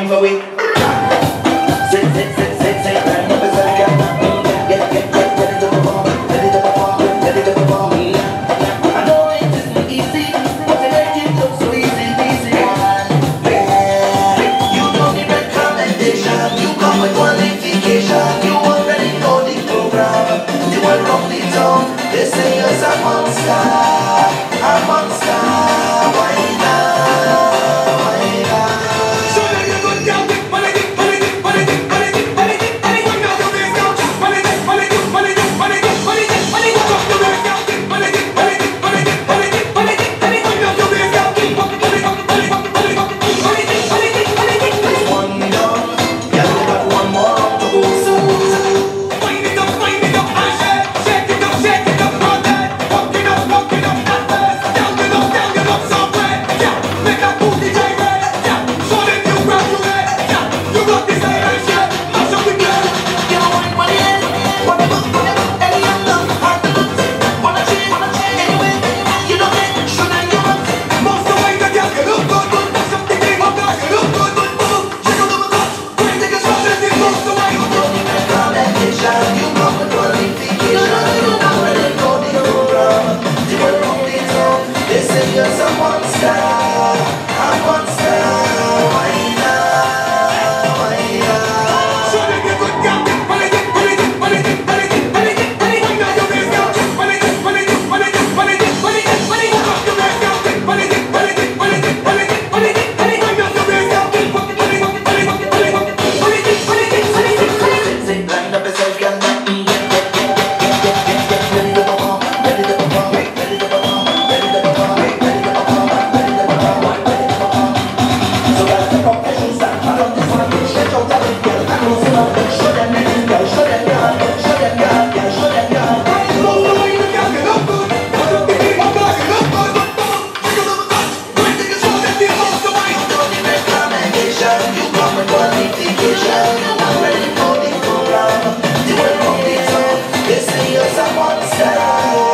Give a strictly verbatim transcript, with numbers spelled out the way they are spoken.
for we. Sit, sit, sit, sit, sit, line up beside the girl. Get, get, get ready to perform, ready to perform, ready to perform. I know it isn't easy, but to make it look so easy, easy. Yeah, you don't need recommendation, you come with qualification. You already know the program. You are from the town, they say you're a monster, a monster. Why not? This is a monster.